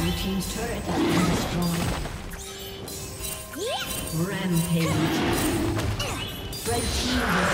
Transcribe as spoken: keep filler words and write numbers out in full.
Blue team's turret has been destroyed. Rampage. Red team has